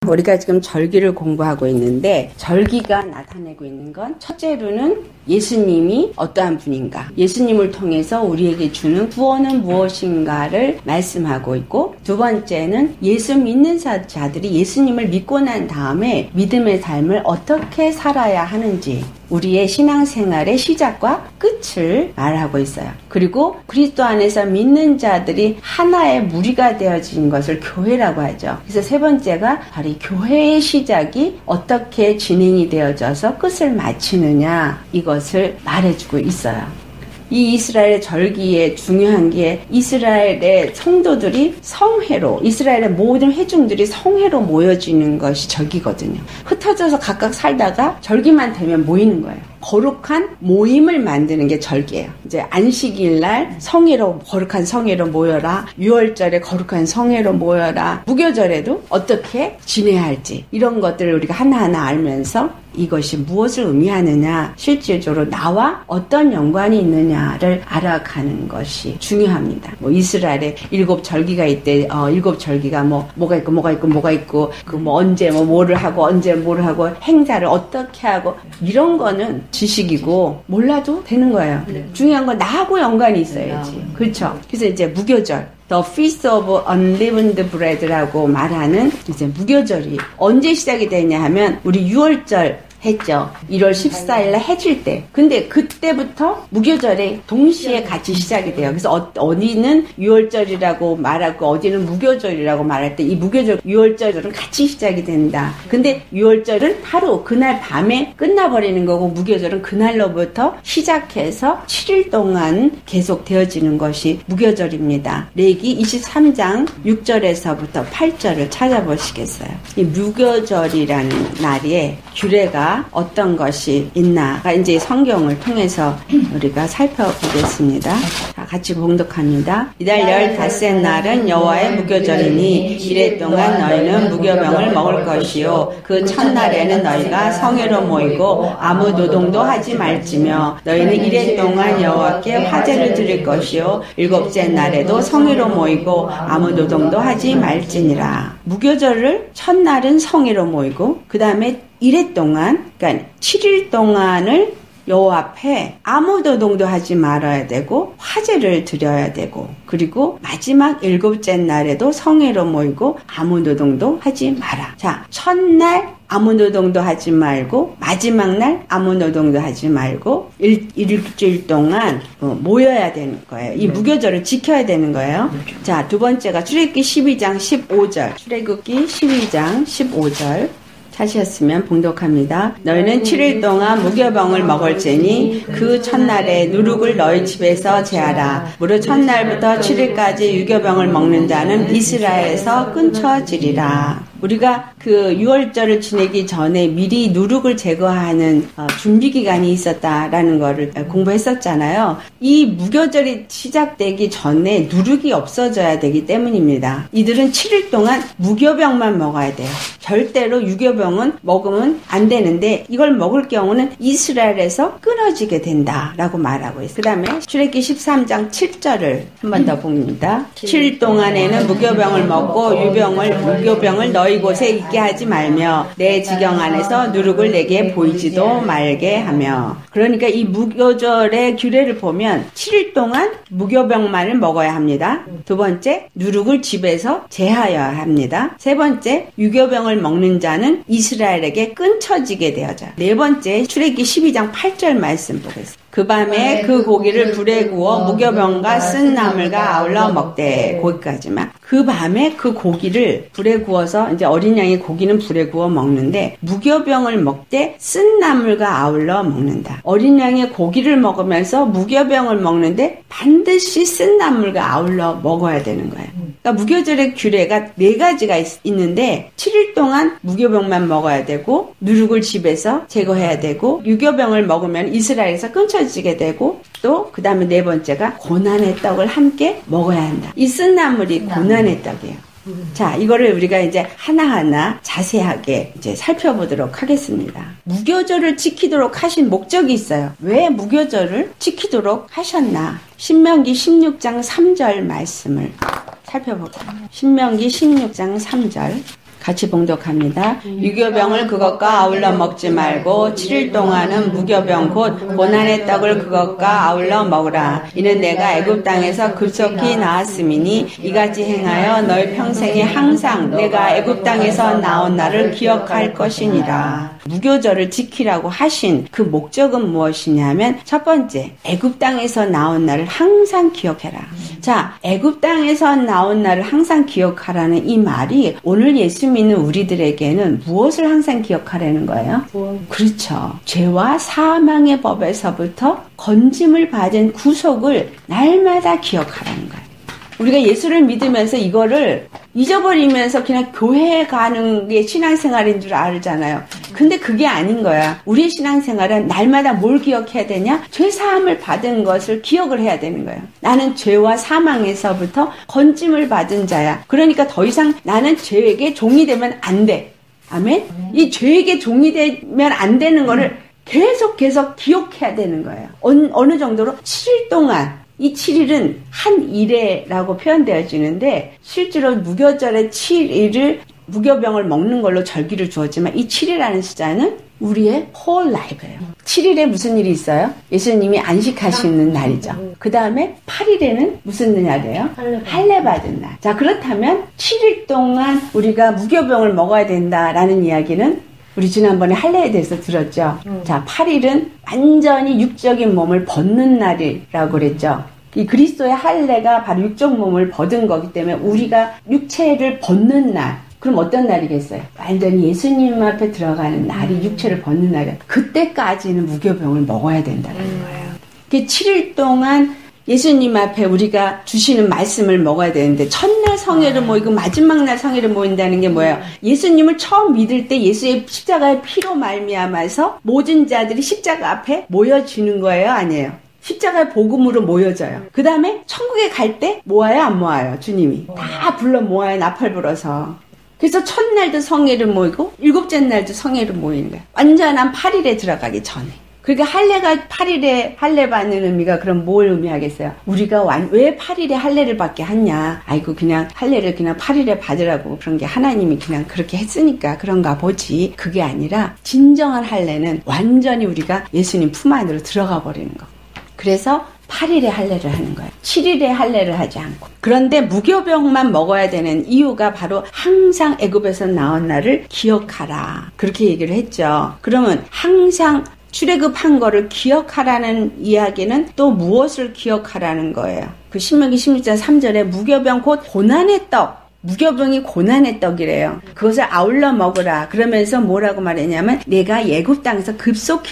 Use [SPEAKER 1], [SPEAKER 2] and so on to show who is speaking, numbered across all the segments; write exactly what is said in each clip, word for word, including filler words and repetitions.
[SPEAKER 1] 우리가 지금 절기를 공부하고 있는데 절기가 나타내고 있는 건 첫째로는 예수님이 어떠한 분인가, 예수님을 통해서 우리에게 주는 구원은 무엇인가를 말씀하고 있고, 두 번째는 예수 믿는 자들이 예수님을 믿고 난 다음에 믿음의 삶을 어떻게 살아야 하는지, 우리의 신앙생활의 시작과 끝을 말하고 있어요. 그리고 그리스도 안에서 믿는 자들이 하나의 무리가 되어진 것을 교회라고 하죠. 그래서 세 번째가 바로 이 교회의 시작이 어떻게 진행이 되어져서 끝을 마치느냐, 이것을 말해주고 있어요. 이 이스라엘의 절기에 중요한 게 이스라엘의 성도들이 성회로, 이스라엘의 모든 회중들이 성회로 모여지는 것이 절기거든요. 흩어져서 각각 살다가 절기만 되면 모이는 거예요. 거룩한 모임을 만드는 게 절기예요. 이제 안식일 날 성회로, 거룩한 성회로 모여라. 유월절에 거룩한 성회로 모여라. 무교절에도 어떻게 지내야 할지, 이런 것들을 우리가 하나하나 알면서 이것이 무엇을 의미하느냐, 실질적으로 나와 어떤 연관이 있느냐를 알아가는 것이 중요합니다. 뭐 이스라엘에 일곱 절기가 있대. 어, 일곱 절기가 뭐 뭐가 있고 뭐가 있고 뭐가 있고 그 뭐 언제 뭐 뭐를 하고 언제 뭐를 하고 행사를 어떻게 하고, 이런 거는 지식이고 몰라도 되는 거예요. 네. 중요한 건 나하고 연관이 있어야지. 그렇죠? 그래서 이제 무교절, The Feast of Unleavened Bread라고 말하는 이제 무교절이 언제 시작이 되냐 하면, 우리 유월절 했죠. 일월 십사일날 해질 때. 근데 그때부터 무교절에 동시에 같이 시작이 돼요. 그래서 어, 어디는 유월절이라고 말하고 어디는 무교절이라고 말할 때 이 무교절, 유월절은 같이 시작이 된다. 근데 유월절은 하루, 그날 밤에 끝나버리는 거고, 무교절은 그날로부터 시작해서 칠 일 동안 계속 되어지는 것이 무교절입니다. 레위기 이십삼 장 육 절에서부터 팔 절을 찾아보시겠어요. 이 무교절이라는 날에 규례가 어떤 것이 있나가 이제 성경을 통해서 우리가 살펴보겠습니다. 자, 같이 봉독합니다. 이달 열다섯 날은 여호와의 무교절이니 이래 동안 너희는 무교병을 먹을 것이요, 그 첫날에는 너희가 성회로 모이고 아무 노동도 하지 말지며, 너희는 이래 동안 여호와께 화제를 드릴 것이요, 일곱째 날에도 성회로 모이고 아무 노동도 하지 말지니라. 무교절을 첫날은 성회로 모이고, 그 다음에 이래 동안, 그러니까 칠 일 동안을 여호와 앞에 아무 노동도 하지 말아야 되고 화제를 드려야 되고, 그리고 마지막 일곱째 날에도 성회로 모이고 아무 노동도 하지 마라. 자, 첫날 아무 노동도 하지 말고, 마지막 날 아무 노동도 하지 말고, 일, 일주일 동안 모여야 되는 거예요. 이 무교절을 지켜야 되는 거예요. 자, 두 번째가 출애굽기 십이 장 십오 절. 출애굽기 십이 장 십오 절. 하셨으면 봉독합니다. 너희는 칠 일 동안 무교병을 먹을지니 그 첫날에 누룩을 너희 집에서 제하라. 무릇 첫날부터 칠 일까지 유교병을 먹는 자는 이스라엘에서 끊쳐지리라. 우리가 그 유월절을 지내기 전에 미리 누룩을 제거하는 어, 준비 기간이 있었다라는 거를 공부했었잖아요. 이 무교절이 시작되기 전에 누룩이 없어져야 되기 때문입니다. 이들은 칠 일 동안 무교병만 먹어야 돼요. 절대로 유교병은 먹으면 안 되는데, 이걸 먹을 경우는 이스라엘에서 끊어지게 된다라고 말하고 있어요. 그 다음에 출애굽기 십삼 장 칠 절을 한 번 더 봅니다. 칠 일 동안에는 무교병을 먹고 유병을 무교병을 너희 이곳에 있게 하지 말며 내 지경 안에서 누룩을 내게 보이지도 말게 하며. 그러니까 이 무교절의 규례를 보면 칠 일 동안 무교병만을 먹어야 합니다. 두 번째, 누룩을 집에서 제하여야 합니다. 세 번째, 유교병을 먹는 자는 이스라엘에게 끊쳐지게 되어져요. 네 번째, 출애굽기 십이 장 팔 절 말씀 보겠습니다. 그 밤에 그 고기를 불에 구워 무교병과 쓴 나물과 아울러 먹되. 거기까지만. 그 밤에 그 고기를 불에 구워서, 이제 어린 양의 고기는 불에 구워 먹는데 무교병을 먹되 쓴 나물과 아울러 먹는다. 어린 양의 고기를 먹으면서 무교병을 먹는데 반드시 쓴 나물과 아울러 먹어야 되는 거예요. 그러니까 무교절의 규례가 네 가지가 있, 있는데 칠 일 동안 무교병만 먹어야 되고, 누룩을 집에서 제거해야 되고, 유교병을 먹으면 이스라엘에서 끊쳐지게 되고, 또 그 다음에 네 번째가 고난의 떡을 함께 먹어야 한다. 이 쓴 나물이 고난의 떡이에요. 자, 이거를 우리가 이제 하나하나 자세하게 이제 살펴보도록 하겠습니다. 무교절을 지키도록 하신 목적이 있어요. 왜 무교절을 지키도록 하셨나? 신명기 십육 장 삼 절 말씀을 살펴볼까요? 신명기 십육 장 삼 절 같이 봉독합니다. 유교병을 그것과 아울러 먹지 말고 칠 일 동안은 무교병 곧 고난의 떡을 그것과 아울러 먹으라. 이는 내가 애굽 땅에서 급속히 나았음이니 이같이 행하여 너희 평생에 항상 내가 애굽 땅에서 나온 날을 기억할 것이니라. 무교절을 지키라고 하신 그 목적은 무엇이냐면 첫 번째, 애굽 땅에서 나온 날을 항상 기억해라. 자, 애굽 땅에서 나온 날을 항상 기억하라는 이 말이 오늘 예수 믿는 우리들에게는 무엇을 항상 기억하라는 거예요? 그렇죠. 죄와 사망의 법에서부터 건짐을 받은 구속을 날마다 기억하라는 거예요. 우리가 예수를 믿으면서 이거를 잊어버리면서 그냥 교회에 가는 게 신앙생활인 줄 알잖아요. 근데 그게 아닌 거야. 우리의 신앙생활은 날마다 뭘 기억해야 되냐? 죄사함을 받은 것을 기억을 해야 되는 거예요. 나는 죄와 사망에서부터 건짐을 받은 자야. 그러니까 더 이상 나는 죄에게 종이 되면 안 돼. 아멘? 이 죄에게 종이 되면 안 되는 거를 계속 계속 기억해야 되는 거예요. 어느, 어느 정도로 칠 일 동안 이 칠 일은 한 일에라고 표현되어지는데 실제로 무교절의 칠 일을 무교병을 먹는 걸로 절기를 주었지만 이 칠 일이라는 숫자는 우리의 whole life예요. 칠 일에 무슨 일이 있어요? 예수님이 안식하시는 날이죠. 그 다음에 팔 일에는 무슨 날이에요? 할례 받은 날. 자, 그렇다면 칠 일 동안 우리가 무교병을 먹어야 된다라는 이야기는 우리 지난번에 할례에 대해서 들었죠. 음. 자, 팔 일은 완전히 육적인 몸을 벗는 날이라고 그랬죠. 이 그리스도의 할례가 바로 육적 몸을 벗은 거기 때문에 우리가 육체를 벗는 날. 그럼 어떤 날이겠어요? 완전히 예수님 앞에 들어가는 날이 음. 육체를 벗는 날이에요. 그때까지는 무교병을 먹어야 된다는 음. 거예요. 그 칠 일 동안 예수님 앞에 우리가 주시는 말씀을 먹어야 되는데 첫날 성회를 모이고 마지막 날 성회를 모인다는 게 뭐예요? 예수님을 처음 믿을 때 예수의 십자가의 피로 말미암아서 모든 자들이 십자가 앞에 모여지는 거예요? 아니에요? 십자가의 복음으로 모여져요. 그 다음에 천국에 갈 때 모아요? 안 모아요? 주님이 다 불러 모아요. 나팔 불어서. 그래서 첫날도 성회를 모이고 일곱째 날도 성회를 모이는 거예요. 완전한 팔 일에 들어가기 전에. 그러니까 할례가 팔 일에 할례 받는 의미가 그럼 뭘 의미하겠어요? 우리가 완, 왜 팔 일에 할례를 받게 하냐? 아이고 그냥 할례를 그냥 팔 일에 받으라고 그런 게 하나님이 그냥 그렇게 했으니까 그런가 보지. 그게 아니라 진정한 할례는 완전히 우리가 예수님 품 안으로 들어가 버리는 거. 그래서 팔 일에 할례를 하는 거예요. 칠 일에 할례를 하지 않고. 그런데 무교병만 먹어야 되는 이유가 바로 항상 애굽에서 나온 날을 기억하라. 그렇게 얘기를 했죠. 그러면 항상 출애굽한 거를 기억하라는 이야기는 또 무엇을 기억하라는 거예요? 그 신명기 십육 장 삼 절에 무교병 곧 고난의 떡. 무교병이 고난의 떡이래요. 그것을 아울러 먹으라. 그러면서 뭐라고 말했냐면 내가 애굽 땅에서 급속히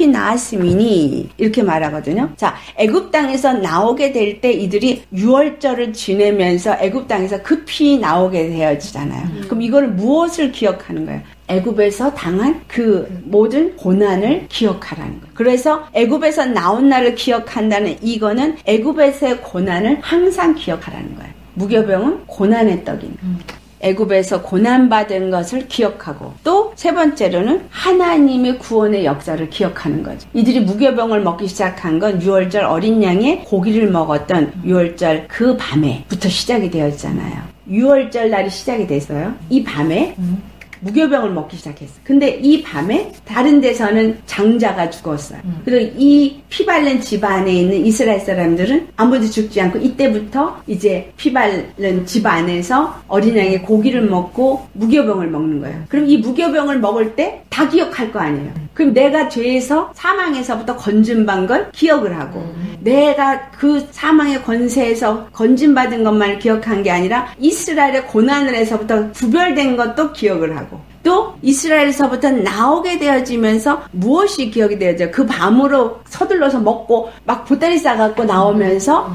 [SPEAKER 1] 나았음이니 이렇게 말하거든요. 자, 애굽 땅에서 나오게 될 때 이들이 유월절을 지내면서 애굽 땅에서 급히 나오게 되어지잖아요. 음. 그럼 이거를 무엇을 기억하는 거예요? 애굽에서 당한 그 모든 고난을 기억하라는 거예요. 그래서 애굽에서 나온 날을 기억한다는 이거는 애굽에서의 고난을 항상 기억하라는 거예요. 무교병은 고난의 떡인 음. 애굽에서 고난받은 것을 기억하고 또 세 번째로는 하나님의 구원의 역사를 기억하는 거죠. 이들이 무교병을 먹기 시작한 건 유월절 어린 양의 고기를 먹었던 유월절 그 밤에부터 시작이 되었잖아요. 유월절 날이 시작이 됐어요. 이 밤에 음. 무교병을 먹기 시작했어요. 근데 이 밤에 다른 데서는 장자가 죽었어요. 음. 그리고 이 피바른 집안에 있는 이스라엘 사람들은 아무도 죽지 않고 이때부터 이제 피바른 집안에서 어린 양의 고기를 먹고 무교병을 먹는 거예요. 그럼 이 무교병을 먹을 때 다 기억할 거 아니에요. 그럼 내가 죄에서 사망에서부터 건짐받은 걸 기억을 하고 음. 내가 그 사망의 권세에서 건짐받은 것만 기억한 게 아니라 이스라엘의 고난을 해서부터 구별된 것도 기억을 하고 또 이스라엘에서부터 나오게 되어지면서 무엇이 기억이 되어져요? 그 밤으로 서둘러서 먹고 막 보따리 싸갖고 나오면서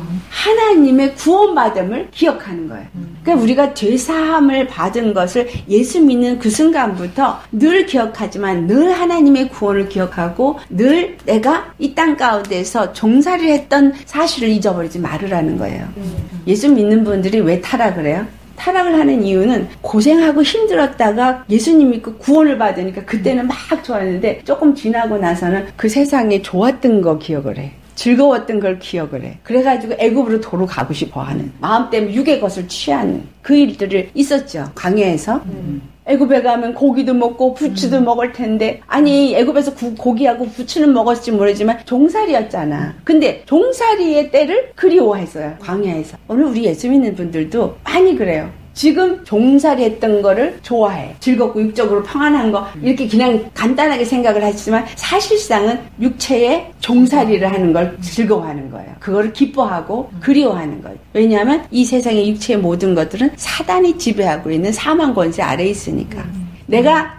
[SPEAKER 1] 하나님의 구원받음을 기억하는 거예요. 그러니까 우리가 죄사함을 받은 것을 예수 믿는 그 순간부터 늘 기억하지만 늘 하나님의 구원을 기억하고 늘 내가 이 땅 가운데서 종살이를 했던 사실을 잊어버리지 말으라는 거예요. 예수 믿는 분들이 왜 타락을 해요? 타락을 하는 이유는 고생하고 힘들었다가 예수님 믿고 구원을 받으니까 그때는 막 좋았는데 조금 지나고 나서는 그 세상에 좋았던 거 기억을 해. 즐거웠던 걸 기억을 해. 그래가지고 애굽으로 도로 가고 싶어하는 마음 때문에 육의 것을 취하는 그 일들이 있었죠. 광야에서. 음. 애굽에 가면 고기도 먹고 부추도 음. 먹을 텐데 아니 애굽에서 구, 고기하고 부추는 먹었을지 모르지만 종살이였잖아. 근데 종살이의 때를 그리워했어요. 광야에서. 오늘 우리 예수 믿는 분들도 많이 그래요. 지금 종살이 했던 거를 좋아해. 즐겁고 육적으로 평안한 거 이렇게 그냥 간단하게 생각을 하시지만 사실상은 육체의 종살이를 하는 걸 즐거워하는 거예요. 그거를 기뻐하고 그리워하는 거예요. 왜냐하면 이 세상의 육체의 모든 것들은 사단이 지배하고 있는 사망 권세 아래에 있으니까. 내가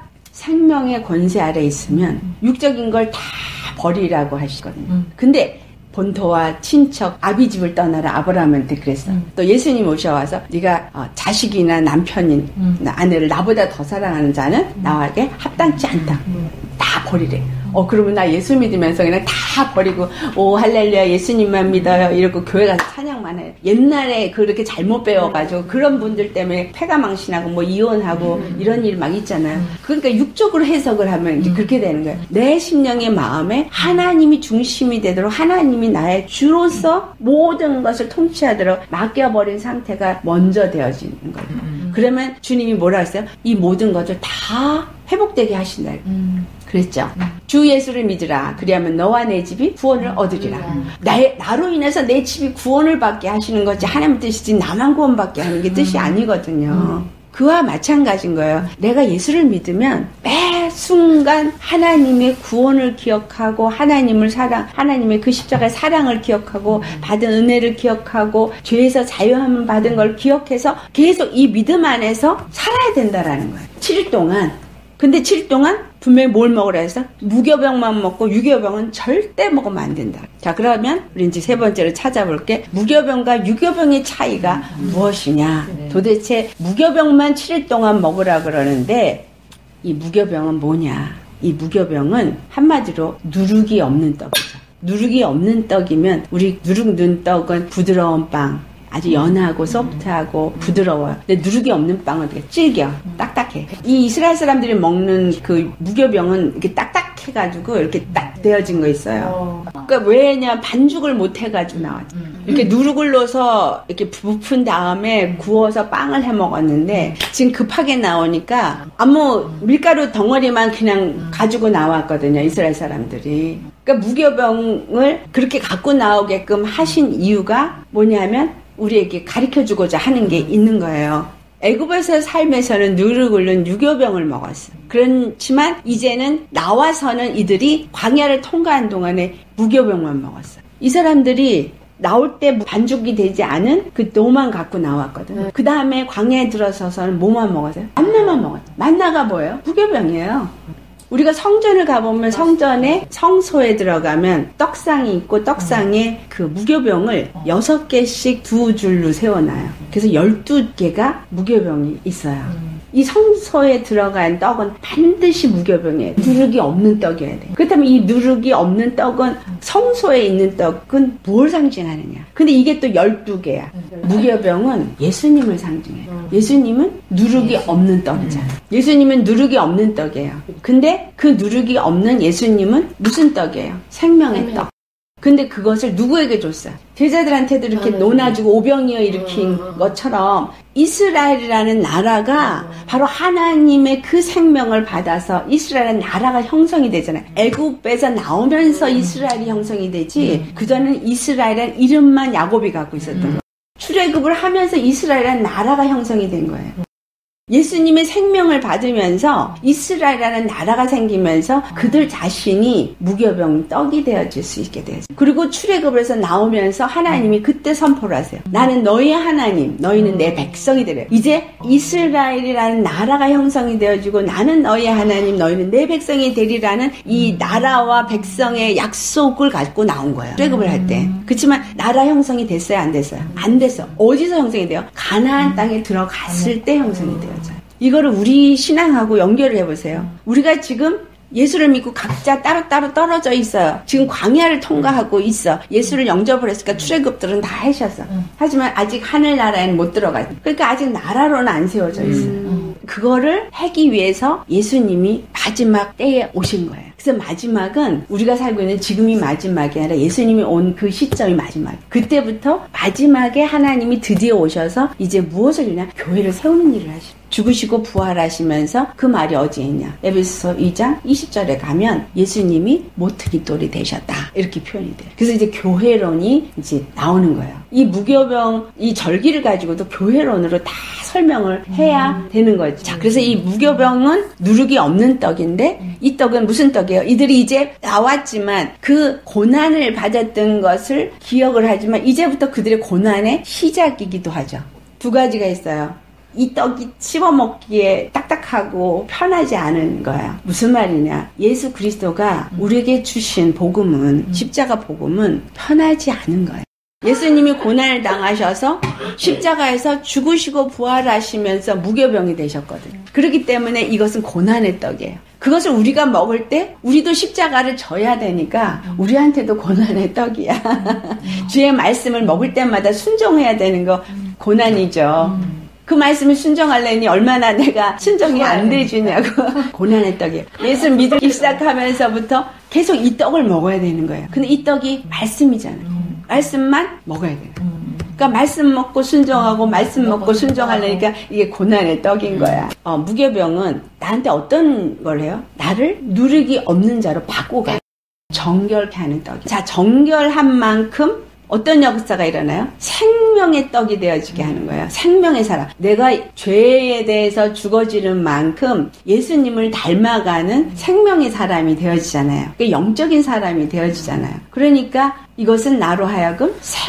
[SPEAKER 1] 생명의 권세 아래에 있으면 육적인 걸 다 버리라고 하시거든요. 근데 본토와 친척, 아비집을 떠나라 아브라함한테 그랬어. 음. 또 예수님 오셔와서 네가 어, 자식이나 남편인 음. 아내를 나보다 더 사랑하는 자는 음. 나에게 합당치 않다. 음. 다 버리래. 어 그러면 나 예수 믿으면서 그냥 다 버리고 오 할렐루야 예수님만 믿어요 이러고 교회 가서 찬양만 해요. 옛날에 그렇게 잘못 배워가지고 그런 분들 때문에 폐가 망신하고 뭐 이혼하고 음. 이런 일 막 있잖아요. 그러니까 육적으로 해석을 하면 이제 그렇게 되는 거예요. 내 심령의 마음에 하나님이 중심이 되도록 하나님이 나의 주로서 모든 것을 통치하도록 맡겨버린 상태가 먼저 되어지는 거예요. 음. 그러면 주님이 뭐라 했어요? 이 모든 것을 다 회복되게 하신다. 음. 그랬죠. 음. 주 예수를 믿으라. 그리하면 너와 내 집이 구원을 음. 얻으리라. 음. 나의, 나로 인해서 내 집이 구원을 받게 하시는 것이 하나님 뜻이지 나만 구원받게 하는 게 뜻이 아니거든요. 음. 그와 마찬가지인 거예요. 내가 예수를 믿으면 매 순간 하나님의 구원을 기억하고 하나님을 사랑, 하나님의 그 십자가의 사랑을 기억하고 받은 은혜를 기억하고 죄에서 자유함을 받은 걸 기억해서 계속 이 믿음 안에서 살아야 된다라는 거예요. 칠 일 동안. 근데 칠 일 동안 분명히 뭘 먹으라 해서 무교병만 먹고 유교병은 절대 먹으면 안 된다. 자, 그러면 우리 이제 세 번째로 찾아볼게. 무교병과 유교병의 차이가 음. 무엇이냐? 네. 도대체 무교병만 칠 일 동안 먹으라 그러는데 이 무교병은 뭐냐? 이 무교병은 한마디로 누룩이 없는 떡이죠. 누룩이 없는 떡이면 우리 누룩 넣은 떡은 부드러운 빵. 아주 연하고 소프트하고 부드러워요. 근데 누룩이 없는 빵은 되게 질겨, 딱딱해. 이 이스라엘 사람들이 먹는 그 무교병은 이렇게 딱딱해가지고 이렇게 딱 되어진 거 있어요. 그러니까 왜냐 반죽을 못 해가지고 나왔죠. 이렇게 누룩을 넣어서 이렇게 부푼 다음에 구워서 빵을 해 먹었는데 지금 급하게 나오니까 아무 밀가루 덩어리만 그냥 가지고 나왔거든요. 이스라엘 사람들이. 그러니까 무교병을 그렇게 갖고 나오게끔 하신 이유가 뭐냐면 우리에게 가르쳐주고자 하는 게 있는 거예요. 애굽에서 삶에서는 누룩을 넣은 유교병을 먹었어요. 그렇지만 이제는 나와서는 이들이 광야를 통과한 동안에 무교병만 먹었어요. 이 사람들이 나올 때 반죽이 되지 않은 그 노만 갖고 나왔거든요. 그 다음에 광야에 들어서서는 뭐만 먹었어요? 만나만 먹었어요. 만나가 뭐예요? 무교병이에요. 우리가 성전을 가보면 성전에 성소에 들어가면 떡상이 있고 떡상에 그 무교병을 여섯 개씩 두 줄로 세워놔요. 그래서 열두 개가 무교병이 있어요. 이 성소에 들어간 떡은 반드시 무교병이에요. 누룩이 없는 떡이어야 돼요. 그렇다면 이 누룩이 없는 떡은 성소에 있는 떡은 뭘 상징하느냐? 근데 이게 또 열두 개야. 무교병은 예수님을 상징해요. 예수님은 누룩이 없는 떡이잖아요. 예수님은 누룩이 없는 떡이에요. 근데 그 누룩이 없는 예수님은 무슨 떡이에요? 생명의 떡. 근데 그것을 누구에게 줬어요? 제자들한테도 이렇게 논아주고 오병이어 일으킨 것처럼 이스라엘이라는 나라가 바로 하나님의 그 생명을 받아서 이스라엘은 나라가 형성이 되잖아요. 애굽에서 나오면서 이스라엘이 형성이 되지 그전에는 이스라엘이라는 이름만 야곱이 갖고 있었던 거예요. 출애굽을 하면서 이스라엘이라는 나라가 형성이 된 거예요. 예수님의 생명을 받으면서 이스라엘이라는 나라가 생기면서 그들 자신이 무교병 떡이 되어질 수 있게 되었어요. 그리고 출애굽에서 나오면서 하나님이 그때 선포를 하세요. 나는 너희의 하나님, 너희는 내 백성이 되래. 이제 이스라엘이라는 나라가 형성이 되어지고 나는 너희의 하나님, 너희는 내 백성이 되리라는 이 나라와 백성의 약속을 갖고 나온 거예요. 출애굽을 할 때. 그렇지만 나라 형성이 됐어요, 안 됐어요? 안 됐어. 어디서 형성이 돼요? 가나안 땅에 들어갔을 때 형성이 돼요. 이거를 우리 신앙하고 연결을 해보세요. 우리가 지금 예수를 믿고 각자 따로따로 떨어져 있어요. 지금 광야를 통과하고 있어. 예수를 영접을 했으니까 출애굽들은 다 하셨어. 하지만 아직 하늘나라에는 못 들어가요. 그러니까 아직 나라로는 안 세워져 있어요. 그거를 하기 위해서 예수님이 마지막 때에 오신 거예요. 그래서 마지막은 우리가 살고 있는 지금이 마지막이 아니라 예수님이 온 그 시점이 마지막. 그때부터 마지막에 하나님이 드디어 오셔서 이제 무엇을 하냐? 교회를 세우는 일을 하시고 죽으시고 부활하시면서 그 말이 어디에 있냐? 에베소서 이 장 이십 절에 가면 예수님이 모퉁이 돌이 되셨다. 이렇게 표현이 돼요. 그래서 이제 교회론이 이제 나오는 거예요. 이 무교병, 이 절기를 가지고도 교회론으로 다 설명을 해야 되는 거죠. 자, 그래서 이 무교병은 누룩이 없는 떡인데 이 떡은 무슨 떡이에요? 이들이 이제 나왔지만 그 고난을 받았던 것을 기억을 하지만 이제부터 그들의 고난의 시작이기도 하죠. 두 가지가 있어요. 이 떡이 씹어먹기에 딱딱하고 편하지 않은 거야. 무슨 말이냐? 예수 그리스도가 우리에게 주신 복음은, 십자가 복음은 편하지 않은 거예요. 예수님이 고난을 당하셔서 십자가에서 죽으시고 부활하시면서 무교병이 되셨거든요. 그렇기 때문에 이것은 고난의 떡이에요. 그것을 우리가 먹을 때 우리도 십자가를 져야 되니까 우리한테도 고난의 떡이야. 주의 말씀을 먹을 때마다 순종해야 되는 거 고난이죠. 그 말씀을 순종하려니 얼마나 내가 순종이 안 돼주냐고. 고난의 떡이에요. 예수 믿기 시작하면서부터 계속 이 떡을 먹어야 되는 거예요. 근데 이 떡이 말씀이잖아요. 말씀만 먹어야 돼요. 그러니까 말씀 먹고 순종하고 말씀 먹고 순종하려니까 이게 고난의 떡인 거야. 어, 무교병은 나한테 어떤 걸 해요? 나를 누르기 없는 자로 바꾸고 가요. 정결케 하는 떡이. 자, 정결한 만큼 어떤 역사가 일어나요? 생명의 떡이 되어지게 하는 거예요. 생명의 사람. 내가 죄에 대해서 죽어지는 만큼 예수님을 닮아가는 생명의 사람이 되어지잖아요. 그러니까 영적인 사람이 되어지잖아요. 그러니까 이것은 나로 하여금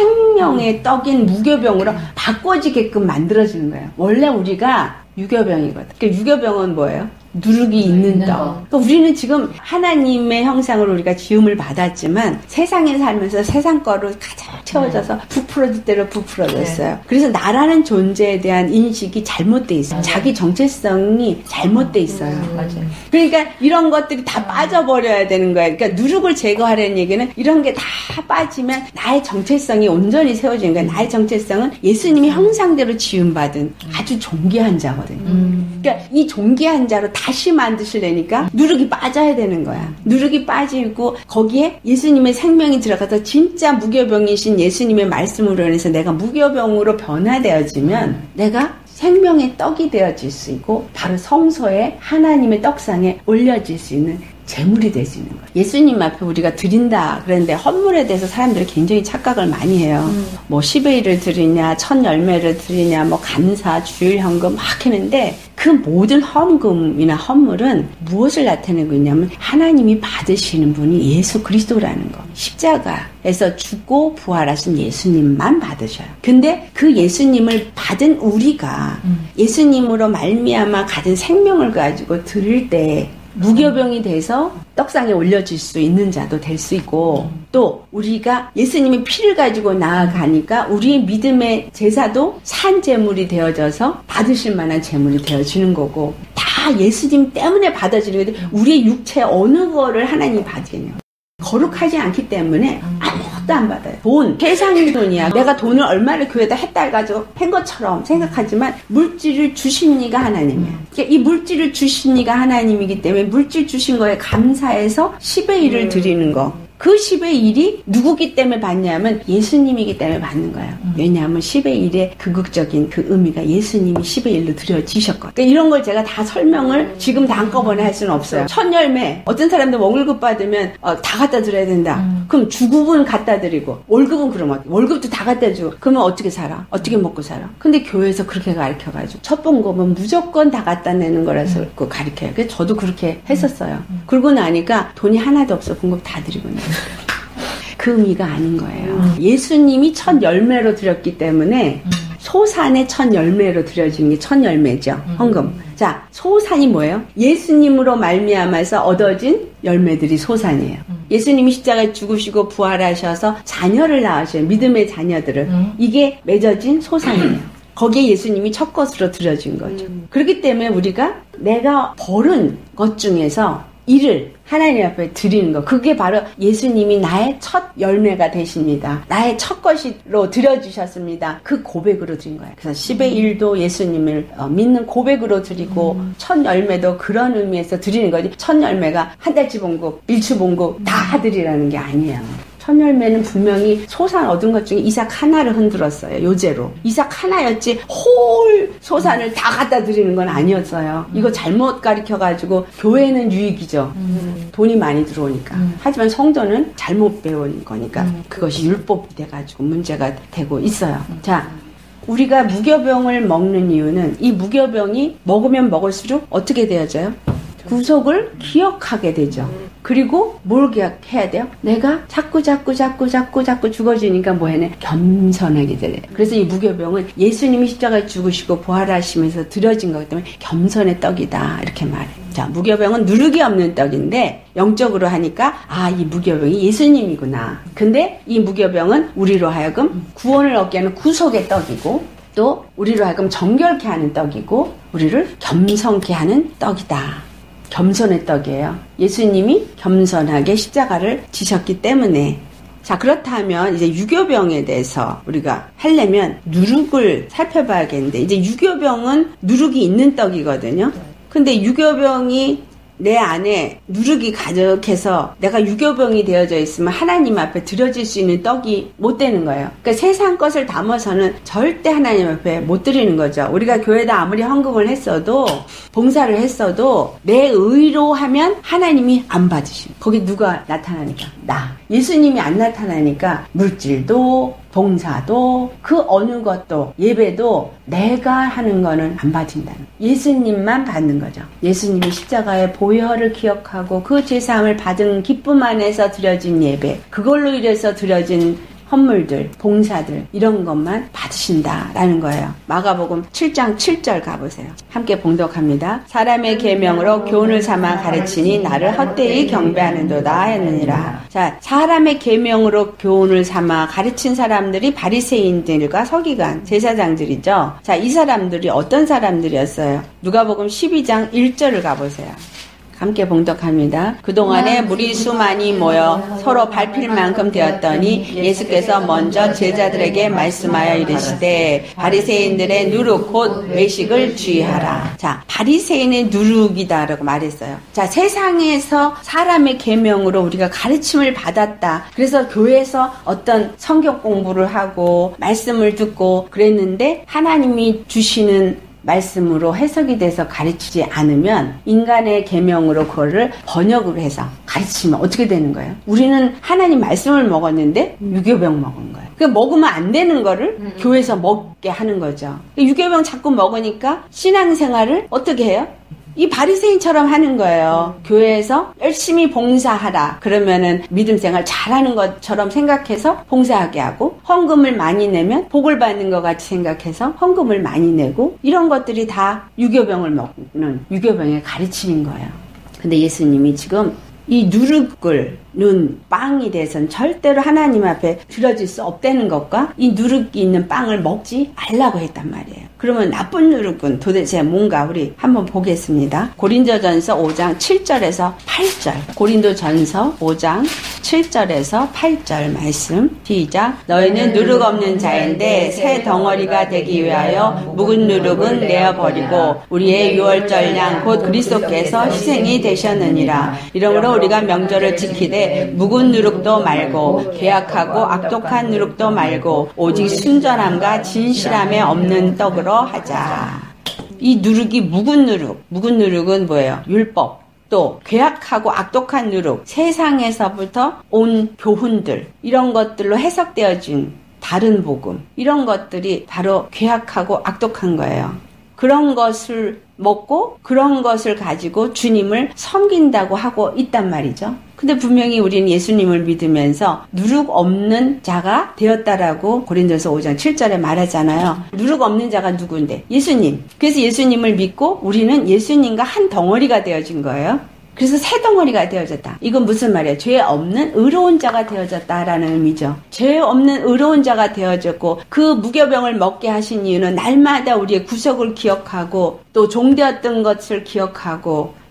[SPEAKER 1] 생명의 떡인 무교병으로 바꿔지게끔 만들어지는 거예요. 원래 우리가 유교병이거든. 그러니까 유교병은 뭐예요? 누룩이 있는 떡. 그러니까 우리는 지금 하나님의 형상으로 우리가 지음을 받았지만 세상에 살면서 세상 거로 가득 채워져서 부풀어질 대로 부풀어졌어요. 그래서 나라는 존재에 대한 인식이 잘못돼 있어요. 자기 정체성이 잘못돼 있어요.
[SPEAKER 2] 맞아요.
[SPEAKER 1] 그러니까 이런 것들이 다 빠져버려야 되는 거예요. 그러니까 누룩을 제거하려는 얘기는 이런 게 다 빠지면 나의 정체성이 온전히 세워지는 거예요. 나의 정체성은 예수님의 형상대로 지음받은 아주 존귀한 자거든요. 그러니까 이 존귀한 자로 다시 만드시려니까 누룩이 빠져야 되는 거야. 누룩이 빠지고 거기에 예수님의 생명이 들어가서 진짜 무교병이신 예수님의 말씀으로 인해서 내가 무교병으로 변화되어지면 내가 생명의 떡이 되어질 수 있고 바로 성소에 하나님의 떡상에 올려질 수 있는 제물이 될 수 있는 거예요. 예수님 앞에 우리가 드린다 그랬는데 헌물에 대해서 사람들이 굉장히 착각을 많이 해요. 음. 뭐 십의 일을 드리냐, 첫 열매를 드리냐, 뭐 감사, 주일 헌금 막 했는데 그 모든 헌금이나 헌물은 무엇을 나타내고 있냐면 하나님이 받으시는 분이 예수 그리스도라는 거. 십자가에서 죽고 부활하신 예수님만 받으셔요. 근데 그 예수님을 받은 우리가 음. 예수님으로 말미암아 가진 생명을 가지고 드릴 때 무교병이 돼서 떡상에 올려질 수 있는 자도 될 수 있고 또 우리가 예수님의 피를 가지고 나아가니까 우리의 믿음의 제사도 산 제물이 되어져서 받으실 만한 제물이 되어지는 거고 다 예수님 때문에 받아지는 건데 우리의 육체 어느 거를 하나님이 받으겠냐고. 거룩하지 않기 때문에 아무것도 안 받아요. 돈, 세상의 돈이야. 내가 돈을 얼마를 교회에다 했다 해가지고 한 것처럼 생각하지만 물질을 주신 이가 하나님이야. 그러니까 이 물질을 주신 이가 하나님이기 때문에 물질 주신 거에 감사해서 십의 일을 드리는 거. 그 십의 일이 누구기 때문에 받냐면 예수님이기 때문에 받는 거예요. 왜냐하면 십의 일의 극극적인 그 의미가 예수님이 십의 일로 드려지셨거든요. 그러니까 이런 걸 제가 다 설명을 지금 다 한꺼번에 할 수는 없어요. 첫 열매, 어떤 사람들 월급 받으면 어, 다 갖다 드려야 된다. 음. 그럼 주급은 갖다 드리고 월급은 그러면 월급도 다 갖다 주고 그러면 어떻게 살아? 어떻게 먹고 살아? 근데 교회에서 그렇게 가르쳐가지고 첫 번금은 무조건 다 갖다 내는 거라서 음. 그 가르쳐요. 그래서 저도 그렇게 했었어요. 음. 그러고 나니까 돈이 하나도 없어. 봉급 다 드리고 나요. 그 의미가 아닌 거예요. 음. 예수님이 첫 열매로 드렸기 때문에 음. 소산의 첫 열매로 드려지는 게 첫 열매죠. 음. 헌금. 자, 소산이 뭐예요? 예수님으로 말미암아서 얻어진 열매들이 소산이에요. 음. 예수님이 십자가에 죽으시고 부활하셔서 자녀를 낳으셔요. 믿음의 자녀들을. 음. 이게 맺어진 소산이에요. 거기에 예수님이 첫 것으로 드려진 거죠. 음. 그렇기 때문에 우리가 내가 벌은 것 중에서 일을 하나님 앞에 드리는 거. 그게 바로 예수님이 나의 첫 열매가 되십니다. 나의 첫 것으로 드려주셨습니다. 그 고백으로 드린 거예요. 그래서 십의 일도 예수님을 믿는 고백으로 드리고 음. 첫 열매도 그런 의미에서 드리는 거지. 첫 열매가 한 달치 봉급, 일주 봉급 다 드리라는 게 아니에요. 첫 열매는 분명히 소산 얻은 것 중에 이삭 하나를 흔들었어요. 요제로. 이삭 하나였지 홀 소산을 다 갖다 드리는 건 아니었어요. 이거 잘못 가르쳐가지고 교회는 유익이죠. 음. 돈이 많이 들어오니까. 음. 하지만 성도는 잘못 배운 거니까 음. 그것이 율법이 돼가지고 문제가 되고 있어요. 음. 자, 우리가 무교병을 먹는 이유는 이 무교병이 먹으면 먹을수록 어떻게 되어져요? 구속을 기억하게 되죠. 그리고 뭘 기억해야 돼요? 내가 자꾸 자꾸 자꾸 자꾸 자꾸 죽어지니까 뭐 해내? 겸손하게 되래요. 그래서 이 무교병은 예수님이 십자가에 죽으시고 부활하시면서 드려진 거기 때문에 겸손의 떡이다 이렇게 말해요. 자, 무교병은 누룩이 없는 떡인데 영적으로 하니까 아, 이 무교병이 예수님이구나. 근데 이 무교병은 우리로 하여금 구원을 얻게 하는 구속의 떡이고 또 우리로 하여금 정결케 하는 떡이고 우리를 겸손케 하는 떡이다. 겸손의 떡이에요. 예수님이 겸손하게 십자가를 지셨기 때문에. 자, 그렇다면 이제 유교병에 대해서 우리가 하려면 누룩을 살펴봐야겠는데 이제 유교병은 누룩이 있는 떡이거든요. 근데 유교병이 내 안에 누룩이 가득해서 내가 유교병이 되어져 있으면 하나님 앞에 드려질 수 있는 떡이 못 되는 거예요. 그러니까 세상 것을 담아서는 절대 하나님 앞에 못 드리는 거죠. 우리가 교회다 아무리 헌금을 했어도 봉사를 했어도 내 의로 하면 하나님이 안 받으시고 거기 누가 나타나니까? 나. 예수님이 안 나타나니까 물질도 봉사도 그 어느 것도 예배도 내가 하는 거는 안 받는다는 예수님만 받는 거죠. 예수님이 십자가의 보혈을 기억하고 그 제사함을 받은 기쁨 안에서 드려진 예배 그걸로 인해서 드려진 헌물들, 봉사들 이런 것만 받으신다라는 거예요. 마가복음 칠 장 칠 절 가보세요. 함께 봉독합니다. 사람의 계명으로 교훈을 삼아 가르치니 나를 헛되이 경배하는도다 했느니라. 자, 사람의 계명으로 교훈을 삼아 가르친 사람들이 바리새인들과 서기관, 제사장들이죠. 자, 이 사람들이 어떤 사람들이었어요? 누가복음 십이 장 일 절을 가보세요. 함께 봉독합니다. 그동안에 무리수 많이 모여 서로 밟힐 만큼 되었더니 예수께서 먼저 제자들에게 말씀하여 이르시되 바리새인들의 누룩 곧 외식을 주의하라. 자, 바리새인의 누룩이다라고 말했어요. 자, 세상에서 사람의 계명으로 우리가 가르침을 받았다. 그래서 교회에서 어떤 성경 공부를 하고 말씀을 듣고 그랬는데 하나님이 주시는 말씀으로 해석이 돼서 가르치지 않으면 인간의 계명으로 그거를 번역을 해서 가르치면 어떻게 되는 거예요? 우리는 하나님 말씀을 먹었는데 유교병 먹은 거예요. 그 먹으면 안 되는 거를 음. 교회에서 먹게 하는 거죠. 유교병 자꾸 먹으니까 신앙생활을 어떻게 해요? 이 바리새인처럼 하는 거예요. 교회에서 열심히 봉사하라. 그러면은 믿음 생활 잘하는 것처럼 생각해서 봉사하게 하고 헌금을 많이 내면 복을 받는 것 같이 생각해서 헌금을 많이 내고 이런 것들이 다 유교병을 먹는 유교병의 가르침인 거예요. 근데 예수님이 지금 이 누룩을 눈, 빵이 돼선 절대로 하나님 앞에 들어질 수 없다는 것과 이 누룩이 있는 빵을 먹지 말라고 했단 말이에요. 그러면 나쁜 누룩은 도대체 뭔가 우리 한번 보겠습니다. 고린도전서 오 장 칠 절에서 팔 절. 고린도전서 오 장 칠 절에서 팔 절 말씀. 시작. 너희는 누룩 없는 자인데 새 덩어리가 되기 위하여 묵은 누룩은 내어버리고 우리의 유월절 양 곧 그리스도께서 희생이 되셨느니라. 이러므로 우리가 명절을 지키되 묵은 누룩도 말고 계약하고 악독한 누룩도 말고 오직 순전함과 진실함에 없는 떡으로 하자. 이 누룩이 묵은 누룩. 묵은 누룩은 뭐예요? 율법. 또 괴악하고 악독한 누룩. 세상에서부터 온 교훈들. 이런 것들로 해석되어진 다른 복음. 이런 것들이 바로 괴악하고 악독한 거예요. 그런 것을 먹고 그런 것을 가지고 주님을 섬긴다고 하고 있단 말이죠. 근데 분명히 우리는 예수님을 믿으면서 누룩 없는 자가 되었다라고 고린도서 오 장 칠 절에 말하잖아요. 누룩 없는 자가 누군데? 예수님. 그래서 예수님을 믿고 우리는 예수님과 한 덩어리가 되어진 거예요. 그래서 새 덩어리가 되어졌다. 이건 무슨 말이에요? 죄 없는 의로운 자가 되어졌다라는 의미죠. 죄 없는 의로운 자가 되어졌고 그 무교병을 먹게 하신 이유는 날마다 우리의 구속을 기억하고 또 종되었던 것을 기억하고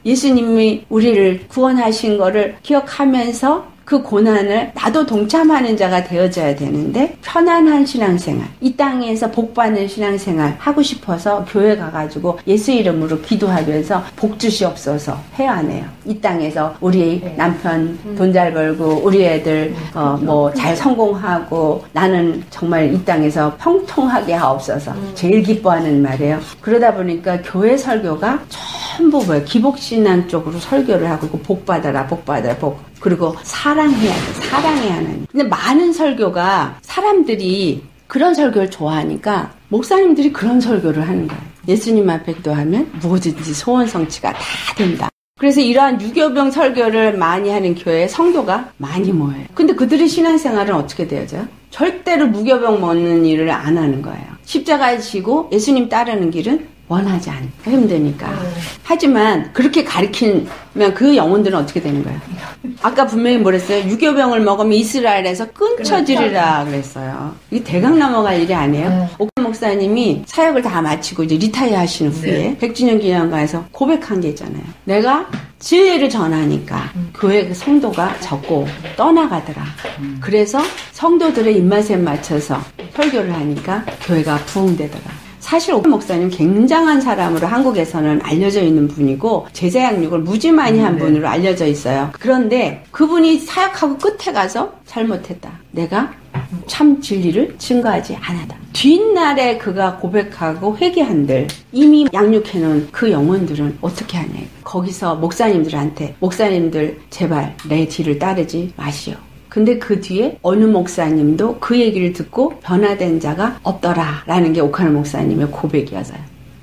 [SPEAKER 1] 예수님이 우리를 구원하신 거를 기억하면서 그 고난을 나도 동참하는 자가 되어져야 되는데 편안한 신앙생활, 이 땅에서 복받는 신앙생활 하고 싶어서 교회 가가지고 예수 이름으로 기도하면서 복 주시옵소서 해야 하네요. 이 땅에서 우리 남편 돈 잘 벌고 우리 애들 어 뭐 잘 성공하고 나는 정말 이 땅에서 평통하게 하옵소서 제일 기뻐하는 말이에요. 그러다 보니까 교회 설교가 전부 뭐예요? 기복신앙 쪽으로 설교를 하고 있고 복 받아라 복 받아라 복 그리고 사랑해야 돼. 사랑해야 하는. 근데 많은 설교가 사람들이 그런 설교를 좋아하니까 목사님들이 그런 설교를 하는 거예요. 예수님 앞에 기도하면 뭐든지 소원 성취가 다 된다. 그래서 이러한 유교병 설교를 많이 하는 교회에 성도가 많이 모여요. 근데 그들의 신앙생활은 어떻게 되어져요? 절대로 무교병 먹는 일을 안 하는 거예요. 십자가에 지고 예수님 따르는 길은 원하지 않고 힘드니까. 음. 하지만 그렇게 가르치면 그 영혼들은 어떻게 되는 거예요? 아까 분명히 뭐랬어요? 유교병을 먹으면 이스라엘에서 끊쳐지리라 그랬어요. 이게 대강 넘어갈 일이 아니에요. 음. 옥한 목사님이 사역을 다 마치고 이제 리타이어 하시는 후에 네. 백 주년 기념관에서 고백한 게 있잖아요. 내가 진리를 전하니까 음. 교회 그 성도가 적고 떠나가더라. 음. 그래서 성도들의 입맛에 맞춰서 설교를 하니까 교회가 부흥되더라. 사실 옥 목사님 굉장한 사람으로 한국에서는 알려져 있는 분이고 제자 양육을 무지 많이 한 네. 분으로 알려져 있어요. 그런데 그분이 사역하고 끝에 가서 잘못했다. 내가 참 진리를 증거하지 않았다. 뒷날에 그가 고백하고 회개한들 이미 양육해놓은 그 영혼들은 어떻게 하냐. 거기서 목사님들한테 목사님들 제발 내 뒤를 따르지 마시오. 근데 그 뒤에 어느 목사님도 그 얘기를 듣고 변화된 자가 없더라라는 게 오카노 목사님의 고백이었어요.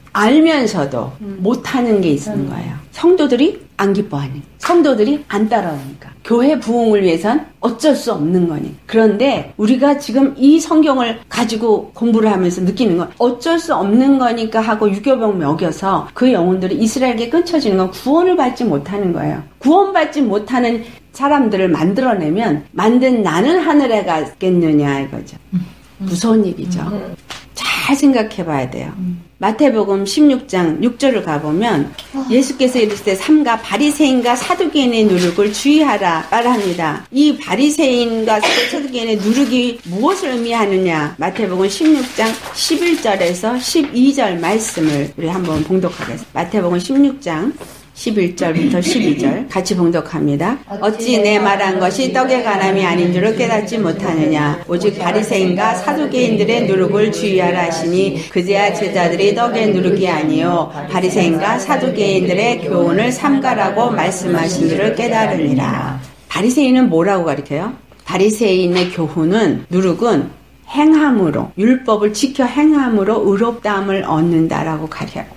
[SPEAKER 1] 알면서도 음. 못하는 게 있는 거예요. 성도들이 안 기뻐하니, 성도들이 안 따라오니까. 교회 부흥을 위해선 어쩔 수 없는 거니. 그런데 우리가 지금 이 성경을 가지고 공부를 하면서 느끼는 건 어쩔 수 없는 거니까 하고 유교병 먹여서 그 영혼들이 이스라엘에게 끊쳐지는 건 구원을 받지 못하는 거예요. 구원받지 못하는 사람들을 만들어내면 만든 나는 하늘에 가겠느냐 이거죠. 무서운 얘기죠. 잘 생각해 봐야 돼요. 마태복음 십육 장 육 절을 가보면 예수께서 이르시되 삼가 바리새인과 사두개인의 누룩을 주의하라 말합니다. 이 바리새인과 사두개인의 누룩이 무엇을 의미하느냐. 마태복음 십육 장 십일 절에서 십이 절 말씀을 우리 한번 봉독하겠습니다. 마태복음 십육 장 십일 절부터 십이 절 같이 봉독합니다. 어찌 내 말한 것이 떡에 관함이 아닌 줄을 깨닫지 못하느냐. 오직 바리새인과 사두개인들의 누룩을 주의하라 하시니 그제야 제자들이 떡의 누룩이 아니요 바리새인과 사두개인들의 교훈을 삼가라고 말씀하신 줄을 깨달으리라. 바리새인은 뭐라고 가르쳐요? 바리새인의 교훈은 누룩은 행함으로 율법을 지켜 행함으로 의롭다함을 얻는다라고 가르쳐요.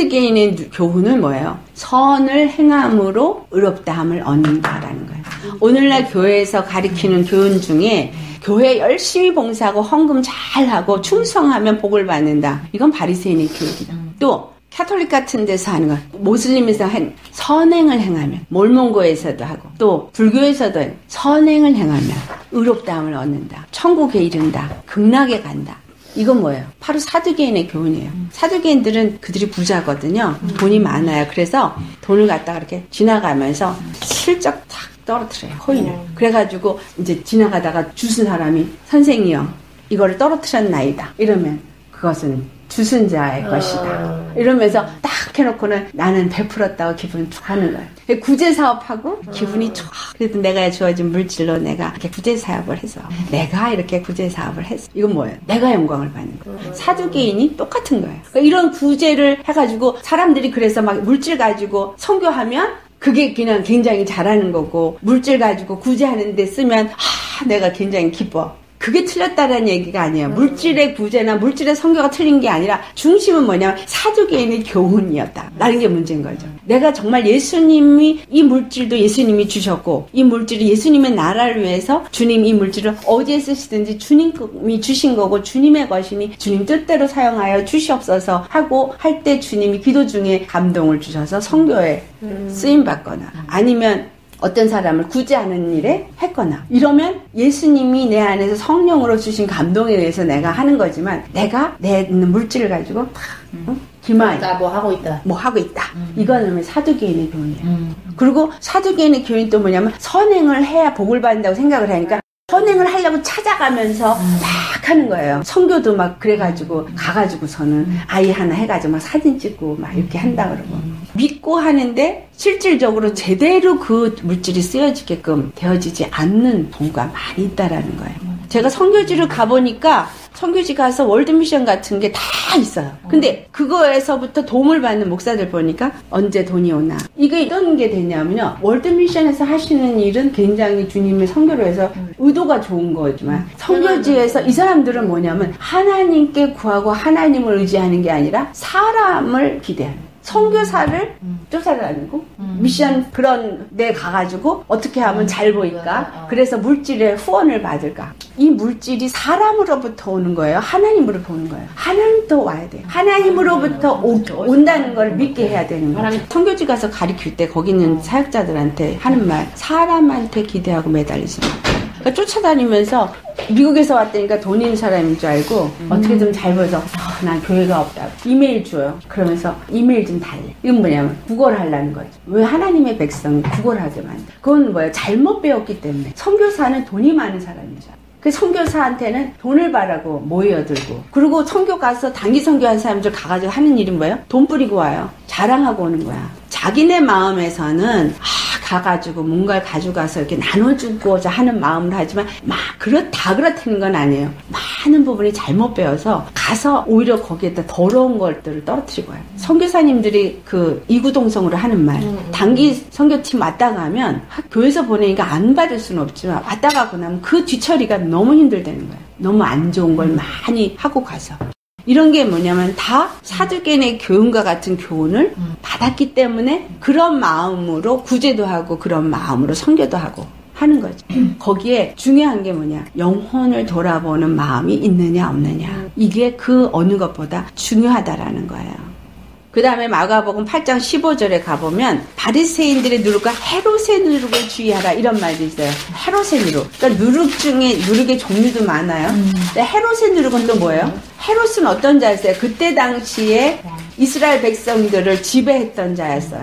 [SPEAKER 1] 사두개인의 교훈은 뭐예요? 선을 행함으로 의롭다함을 얻는다라는 거예요. 오늘날 교회에서 가르치는 교훈 중에 교회 열심히 봉사하고 헌금 잘하고 충성하면 복을 받는다. 이건 바리새인의 교육이다. 또 카톨릭 같은 데서 하는 건 모슬림에서 한 선행을 행하면 몰몬고에서도 하고 또 불교에서도 선행을 행하면 의롭다함을 얻는다. 천국에 이른다. 극락에 간다. 이건 뭐예요? 바로 사두개인의 교훈이에요. 사두개인들은 그들이 부자거든요. 돈이 많아요. 그래서 돈을 갖다가 이렇게 지나가면서 슬쩍 탁 떨어뜨려요. 코인을. 그래가지고 이제 지나가다가 주신 사람이 선생이요. 이거를 떨어뜨렸나이다. 이러면 그것은 주신 자의 것이다. 이러면서 딱 해놓고는 나는 베풀었다고 기분 툭 하는 거예요. 구제사업하고 기분이 좋아. 그래도 내가 주어진 물질로 내가 이렇게 구제사업을 해서 내가 이렇게 구제사업을 했어. 이건 뭐예요? 내가 영광을 받는 거예요. 사두개인이 똑같은 거예요. 그러니까 이런 구제를 해가지고 사람들이 그래서 막 물질 가지고 선교하면 그게 그냥 굉장히 잘하는 거고 물질 가지고 구제하는 데 쓰면 아 내가 굉장히 기뻐. 그게 틀렸다라는 얘기가 아니에요. 물질의 구제나 물질의 선교가 틀린 게 아니라 중심은 뭐냐면 사두개인의 교훈이었다. 라는 게 문제인 거죠. 내가 정말 예수님이 이 물질도 예수님이 주셨고 이 물질이 예수님의 나라를 위해서 주님 이 물질을 어디에 쓰시든지 주님이 주신 거고 주님의 것이니 주님 뜻대로 사용하여 주시옵소서 하고 할 때 주님이 기도 중에 감동을 주셔서 선교에 쓰임받거나 아니면 어떤 사람을 구제하는 일에 했거나 이러면 예수님이 내 안에서 성령으로 주신 감동에 의해서 내가 하는 거지만 내가 내 있는 물질을 가지고 어? 기마이.
[SPEAKER 2] 나 뭐 하고 있다.
[SPEAKER 1] 뭐 하고 있다.
[SPEAKER 2] 음.
[SPEAKER 1] 이거는 사두개인의 교훈이에요.
[SPEAKER 2] 음.
[SPEAKER 1] 그리고 사두개인의 교훈이 또 뭐냐면 선행을 해야 복을 받는다고 생각을 하니까 선행을 하려고 찾아가면서
[SPEAKER 2] 음.
[SPEAKER 1] 막 하는 거예요. 선교도 막 그래가지고 가가지고서는
[SPEAKER 2] 음.
[SPEAKER 1] 아이 하나 해가지고 막 사진 찍고 막 이렇게 한다 그러고 믿고 하는데 실질적으로 제대로 그 물질이 쓰여지게끔 되어지지 않는 경우가 많이 있다라는 거예요. 제가 선교지를 가보니까 선교지 가서 월드미션 같은 게 다 있어요. 근데 그거에서부터 도움을 받는 목사들 보니까 언제 돈이 오나. 이게 어떤 게 되냐면요. 월드미션에서 하시는 일은 굉장히 주님의 선교로 해서 의도가 좋은 거지만 선교지에서 이 사람들은 뭐냐면 하나님께 구하고 하나님을 의지하는 게 아니라 사람을 기대하는 거예요. 선교사를 음. 쫓아다니고 음. 미션 그런 데 가가지고 어떻게 하면 음. 잘 보일까? 어. 그래서 물질의 후원을 받을까? 이 물질이 사람으로부터 오는 거예요? 하나님으로부터 오는 거예요? 하나님부터 와야 돼요. 하나님으로부터 오, 온다는 걸 믿게 해야 되는 거예요. 선교지 가서 가르칠 때 거기 있는 사역자들한테 하는 말 사람한테 기대하고 매달리지 마. 그러니까 쫓아다니면서 미국에서 왔다니까 돈 있는 사람인 줄 알고 음. 어떻게 좀 잘 보여서 아, 난 교회가 없다고 이메일 줘요. 그러면서 이메일 좀 달래. 이건 뭐냐면 구걸 하려는 거죠. 왜 하나님의 백성이 구걸하게 만들? 그건 뭐예요? 잘못 배웠기 때문에. 선교사는 돈이 많은 사람이죠. 그 선교사한테는 돈을 바라고 모여들고 그리고 선교 가서 단기 선교한 사람들 가가지고 하는 일은 뭐예요? 돈 뿌리고 와요. 자랑하고 오는 거야. 자기네 마음에서는 아 가가지고 뭔가를 가져가서 이렇게 나눠주고자 하는 마음을 하지만 막 그렇다 그렇다는 건 아니에요. 많은 부분이 잘못 배워서 가서 오히려 거기에다 더러운 것들을 떨어뜨리고 와요. 선교사님들이 그 이구동성으로 하는 말 음, 음. 단기 선교팀 왔다가 하면 교회에서 보내니까 안 받을 수는 없지만 왔다가 하고 나면 그 뒤처리가 너무 힘들다는 거예요. 너무 안 좋은 걸 많이 하고 가서 이런 게 뭐냐면 다 사두개인의 교훈과 같은 교훈을 음. 받았기 때문에 그런 마음으로 구제도 하고 그런 마음으로 선교도 하고 하는 거죠. 음. 거기에 중요한 게 뭐냐 영혼을 돌아보는 마음이 있느냐 없느냐 음. 이게 그 어느 것보다 중요하다라는 거예요. 그 다음에 마가복음 팔 장 십오 절에 가보면 바리새인들의 누룩과 헤롯의 누룩을 주의하라 이런 말도 있어요. 헤롯의 누룩. 그러니까 누룩 중에 누룩의 종류도 많아요. 음. 근데 헤롯의 누룩은 또 뭐예요? 헤롯은 어떤 자였어요? 그때 당시에 이스라엘 백성들을 지배했던 자였어요.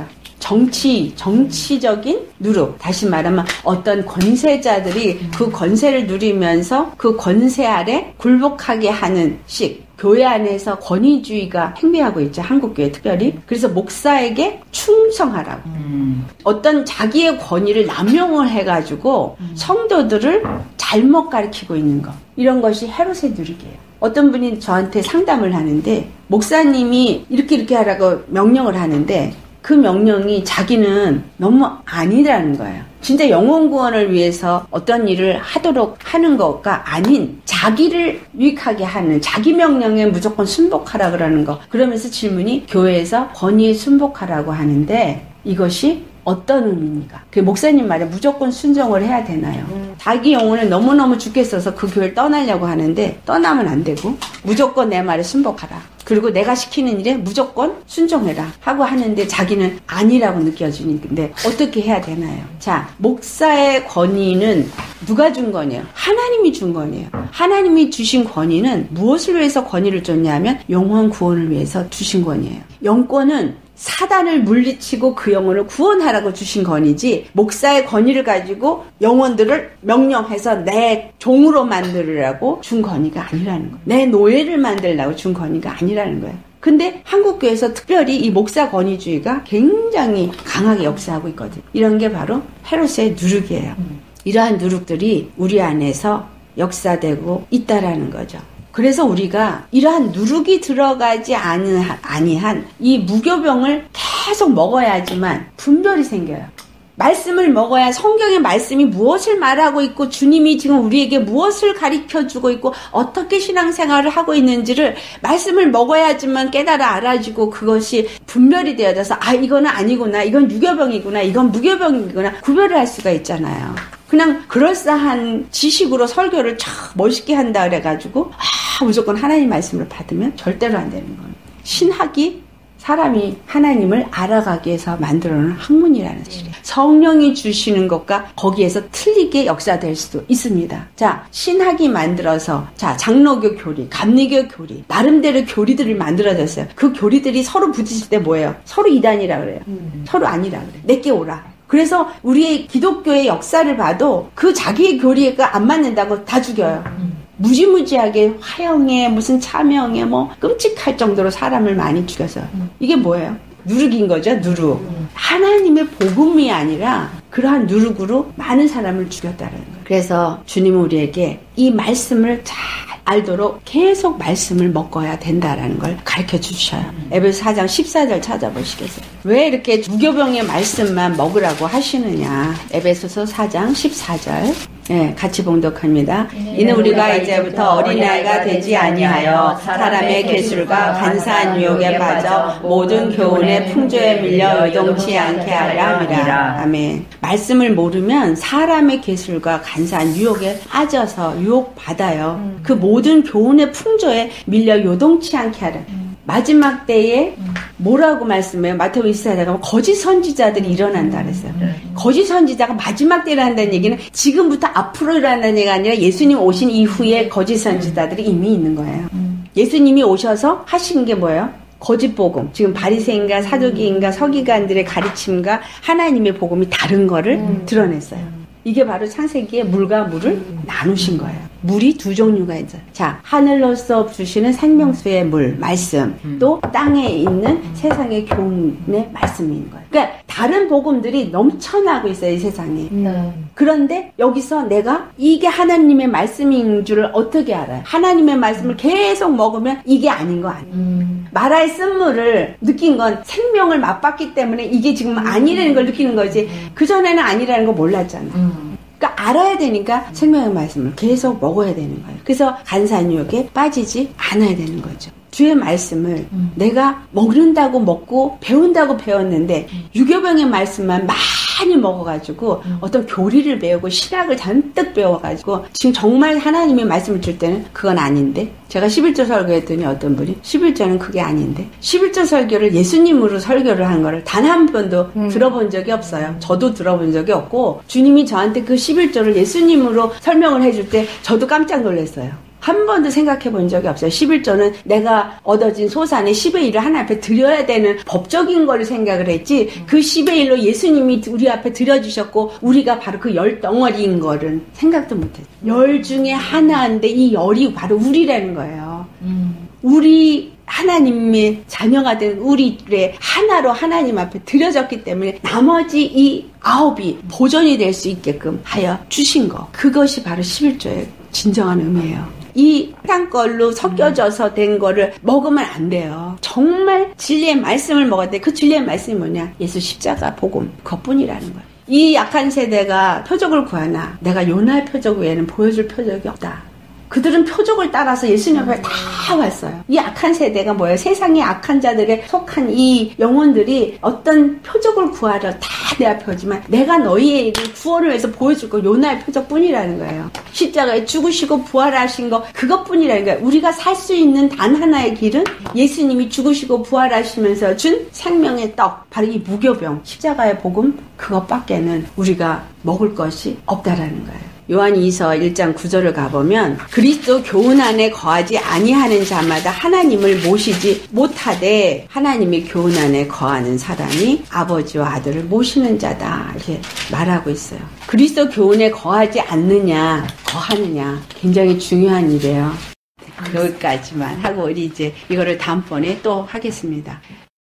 [SPEAKER 1] 정치, 정치적인 누룩. 다시 말하면 어떤 권세자들이 그 권세를 누리면서 그 권세 아래 굴복하게 하는 식. 교회 안에서 권위주의가 행비하고 있죠. 한국교회 특별히. 그래서 목사에게 충성하라고. 음. 어떤 자기의 권위를 남용을 해가지고 음. 성도들을 잘못 가르치고 있는 거. 이런 것이 헤롯의 누룩이에요. 어떤 분이 저한테 상담을 하는데 목사님이 이렇게 이렇게 하라고 명령을 하는데 그 명령이 자기는 너무 아니라는 거예요. 진짜 영혼 구원을 위해서 어떤 일을 하도록 하는 것과 아닌 자기를 유익하게 하는 자기 명령에 무조건 순복하라 그러는 거. 그러면서 질문이 교회에서 권위에 순복하라고 하는데 이것이 어떤 의미입니까? 그 목사님 말에 무조건 순종을 해야 되나요? 음. 자기 영혼을 너무너무 죽게 써서 그 교회를 떠나려고 하는데 떠나면 안 되고 무조건 내 말에 순복하라. 그리고 내가 시키는 일에 무조건 순종해라 하고 하는데 자기는 아니라고 느껴지는데 어떻게 해야 되나요? 자, 목사의 권위는 누가 준 거냐? 하나님이 준 거네요. 하나님이 주신 권위는 무엇을 위해서 권위를 줬냐면 영혼 구원을 위해서 주신 권위예요. 영권은 사단을 물리치고 그 영혼을 구원하라고 주신 권위지 목사의 권위를 가지고 영혼들을 명령해서 내 종으로 만들으라고 준 권위가 아니라는 거예요. 내 노예를 만들라고 준 권위가 아니라는 거예요. 근데 한국교회에서 특별히 이 목사 권위주의가 굉장히 강하게 역사하고 있거든요. 이런 게 바로 헤롯의 누룩이에요. 이러한 누룩들이 우리 안에서 역사되고 있다라는 거죠. 그래서 우리가 이러한 누룩이 들어가지 않은, 아니한 이 무교병을 계속 먹어야지만 분별이 생겨요. 말씀을 먹어야 성경의 말씀이 무엇을 말하고 있고 주님이 지금 우리에게 무엇을 가르쳐주고 있고 어떻게 신앙생활을 하고 있는지를 말씀을 먹어야지만 깨달아 알아지고 그것이 분별이 되어져서 아 이거는 아니구나 이건 유교병이구나 이건 무교병이구나 구별을 할 수가 있잖아요. 그냥 그럴싸한 지식으로 설교를 참 멋있게 한다 그래가지고 아 무조건 하나님 말씀을 받으면 절대로 안 되는 거예요. 신학이 사람이 하나님을 알아가기 위해서 만들어놓은 학문이라는 사실이에요. 성령이 주시는 것과 거기에서 틀리게 역사될 수도 있습니다. 자, 신학이 만들어서 자 장로교 교리, 감리교 교리 나름대로 교리들을 만들어졌어요. 그 교리들이 서로 부딪힐 때 뭐예요? 서로 이단이라 그래요. 음. 서로 아니라 그래요. 내게 오라. 그래서 우리의 기독교의 역사를 봐도 그 자기의 교리가 안 맞는다고 다 죽여요. 음. 무지무지하게 화형에 무슨 차명에 뭐 끔찍할 정도로 사람을 많이 죽여서 음. 이게 뭐예요? 누룩인 거죠. 누룩. 음. 하나님의 복음이 아니라 그러한 누룩으로 많은 사람을 죽였다는 거예요. 그래서 주님은 우리에게 이 말씀을 잘 알도록 계속 말씀을 먹어야 된다라는 걸 가르쳐 주셔요. 음. 에베소 사 장 십사 절 찾아보시겠어요? 왜 이렇게 무교병의 말씀만 먹으라고 하시느냐? 에베소서 사 장 십사 절. 네, 같이 봉독합니다. 이는 우리가 이제부터 어린아이가 되지 아니하여 사람의 계술과 간사한 유혹에 빠져 모든 교훈의 풍조에 밀려 요동치 않게 하려 함이라. 아멘. 말씀을 모르면 사람의 계술과 간사한 유혹에 빠져서 유혹받아요. 음. 그 모든 교훈의 풍조에 밀려 요동치 않게 하라. 음. 마지막 때에 뭐라고 말씀해요? 마태복음 이십사 장에 거짓 선지자들이 일어난다 그랬어요. 거짓 선지자가 마지막 때에 일어난다는 얘기는 지금부터 앞으로 일어난다는 얘기가 아니라 예수님 오신 이후에 거짓 선지자들이 이미 있는 거예요. 예수님이 오셔서 하신 게 뭐예요? 거짓 복음. 지금 바리새인과 사두개인과 서기관들의 가르침과 하나님의 복음이 다른 거를 드러냈어요. 이게 바로 창세기에 물과 물을 음. 나누신 거예요. 물이 두 종류가 있어요. 자, 하늘로서 주시는 생명수의 물, 말씀, 음. 또 땅에 있는 음. 세상의 교훈의 말씀인 거예요. 그러니까 다른 복음들이 넘쳐나고 있어요, 이 세상에. 음. 그런데 여기서 내가 이게 하나님의 말씀인 줄을 어떻게 알아요? 하나님의 말씀을 계속 먹으면 이게 아닌 거 아니에요. 음. 마라의 쓴물을 느낀 건 생명을 맛봤기 때문에 이게 지금 아니라는 걸 느끼는 거지. 그전에는 아니라는 거 몰랐잖아. 음. 그러니까 알아야 되니까 생명의 말씀을 계속 먹어야 되는 거예요. 그래서 간사한 유혹에 빠지지 않아야 되는 거죠. 주의 말씀을 음. 내가 먹는다고 먹고 배운다고 배웠는데 음. 유교병의 말씀만 많이 먹어가지고 음. 어떤 교리를 배우고 신학을 잔뜩 배워가지고 지금 정말 하나님의 말씀을 줄 때는 그건 아닌데 제가 십일 조 설교했더니 어떤 분이 십일 조는 그게 아닌데 십일 조 설교를 예수님으로 설교를 한 거를 단 한 번도 음. 들어본 적이 없어요. 저도 들어본 적이 없고 주님이 저한테 그 십일 조를 예수님으로 설명을 해줄 때 저도 깜짝 놀랐어요. 한 번도 생각해 본 적이 없어요. 십일 조는 내가 얻어진 소산의 십의 일을 하나님 앞에 드려야 되는 법적인 걸 생각을 했지 그 십의 일로 예수님이 우리 앞에 드려주셨고 우리가 바로 그 열 덩어리인 거를 생각도 못했어요. 열 중에 하나인데 이 열이 바로 우리라는 거예요. 음. 우리 하나님의 자녀가 된 우리의 하나로 하나님 앞에 드려졌기 때문에 나머지 이 아홉이 보존이 될 수 있게끔 하여 주신 거. 그것이 바로 십일 조의 진정한 의미예요. 이 세상 걸로 섞여져서 된 거를 먹으면 안 돼요. 정말 진리의 말씀을 먹어야 돼. 그 진리의 말씀이 뭐냐? 예수 십자가 복음 그것뿐이라는 거예요. 이 약한 세대가 표적을 구하나 내가 요나의 표적 외에는 보여줄 표적이 없다. 그들은 표적을 따라서 예수님 앞에 다 왔어요. 이 악한 세대가 뭐예요? 세상의 악한 자들에 속한 이 영혼들이 어떤 표적을 구하려 다 내 앞에 오지만 내가 너희의 구원을 위해서 보여줄 거 요나의 표적뿐이라는 거예요. 십자가에 죽으시고 부활하신 거 그것뿐이라는 거예요. 우리가 살 수 있는 단 하나의 길은 예수님이 죽으시고 부활하시면서 준 생명의 떡, 바로 이 무교병, 십자가의 복음 그것밖에는 우리가 먹을 것이 없다라는 거예요. 요한 이서 일 장 구 절을 가보면 그리스도 교훈 안에 거하지 아니하는 자마다 하나님을 모시지 못하되 하나님의 교훈 안에 거하는 사람이 아버지와 아들을 모시는 자다 이렇게 말하고 있어요. 그리스도 교훈에 거하지 않느냐 거하느냐 굉장히 중요한 일이에요. 여기까지만 하고 우리 이제 이거를 다음번에 또 하겠습니다.